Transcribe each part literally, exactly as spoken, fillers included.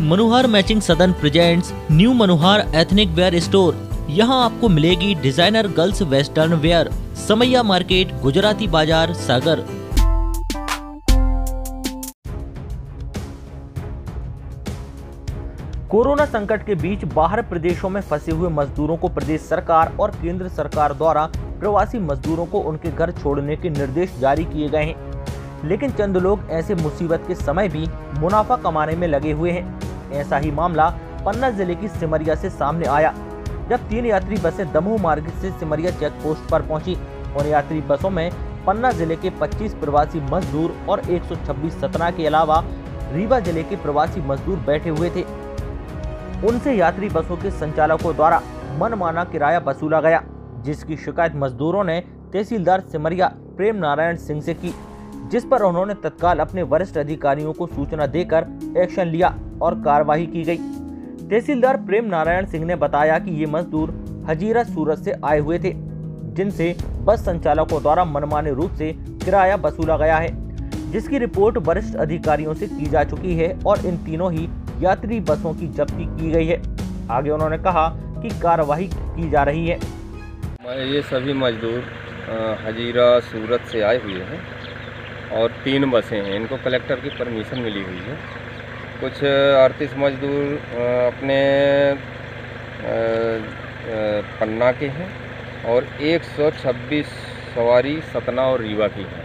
मनोहर matching Sadan presents new Manohar ethnic wear store. यहाँ आपको मिलेगी designer girls western wear. Samaiya market, Gujarati बाजार, सागर। कोरोना संकट के बीच बाहर प्रदेशों में फंसे हुए मजदूरों को प्रदेश सरकार और केंद्र सरकार द्वारा प्रवासी मजदूरों को उनके घर छोड़ने के निर्देश जारी किए गए हैं, लेकिन चंद लोग ऐसे मुसीबत के समय भी मुनाफा कमाने में लगे हुए हैं। ऐसा ही मामला पन्ना जिले की सिमरिया से सामने आया, जब तीन यात्री बसें दमोह मार्ग से सिमरिया चेक पोस्ट पर पहुंची और यात्री बसों में पन्ना जिले के पच्चीस प्रवासी मजदूर और एक सौ छब्बीस सतना के अलावा रीवा जिले के प्रवासी मजदूर बैठे हुए थे। उनसे यात्री बसों के संचालकों द्वारा मनमाना किराया वसूला गया, जिसकी शिकायत मजदूरों ने तहसीलदार सिमरिया प्रेम नारायण सिंह से की, जिस पर उन्होंने तत्काल अपने वरिष्ठ अधिकारियों को सूचना देकर एक्शन लिया और कार्रवाई की गई। तहसीलदार प्रेम नारायण सिंह ने बताया कि ये मजदूर हजीरा सूरत से आए हुए थे, जिनसे बस संचालकों द्वारा मनमाने रूप से किराया वसूला गया है, जिसकी रिपोर्ट वरिष्ठ अधिकारियों से की जा चुकी है और इन तीनों ही यात्री बसों की जब्ती की गई है। आगे उन्होंने कहा कि कार्रवाई की जा रही है। ये सभी मजदूर हजीरा सूरत से आए हुए हैं और तीन बसें हैं, इनको कलेक्टर की परमिशन मिली हुई है। कुछ अड़तीस मजदूर अपने पन्ना के हैं और एक सौ छब्बीस सवारी सतना और रीवा की है।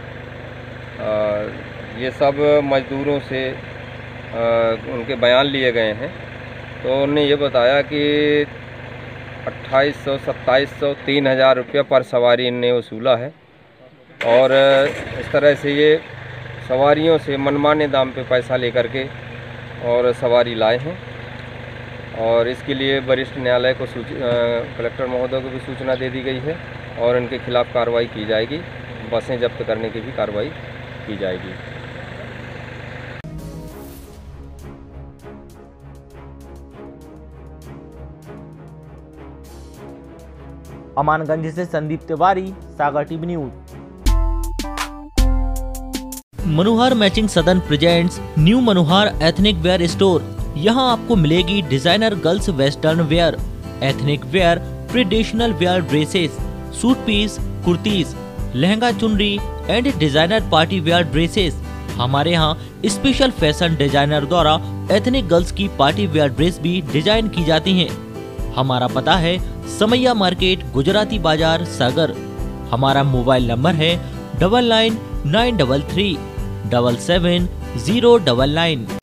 ये सब मजदूरों से उनके बयान लिए गए हैं, तो उन्होंने ये बताया कि अट्ठाईस सौ सत्ताईस सौ तीन हज़ार रुपया पर सवारी इनने वसूला है और इस तरह से ये सवारियों से मनमाने दाम पे पैसा लेकर के और सवारी लाए हैं और इसके लिए वरिष्ठ न्यायालय को कलेक्टर महोदय को भी सूचना दे दी गई है और इनके खिलाफ कार्रवाई की जाएगी। बसें जब्त करने की भी कार्रवाई की जाएगी। अमानगंज से Sandeep Tiwari, Sagar TV news. Manohar matching Sadan presents new Manohar ethnic wear store. यहाँ आपको मिलेगी designer girls western wear, ethnic wear, traditional wear dresses, suit piece, kurtis, lehenga chunri and designer party wear dresses. हमारे यहाँ स्पेशल फैशन डिजाइनर द्वारा एथनिक गर्ल्स की पार्टी वेयर ड्रेस भी design की जाती हैं। हमारा पता है समैया मार्केट, गुजराती बाजार, सागर। हमारा मोबाइल नंबर है double nine nine double three double seven zero double nine.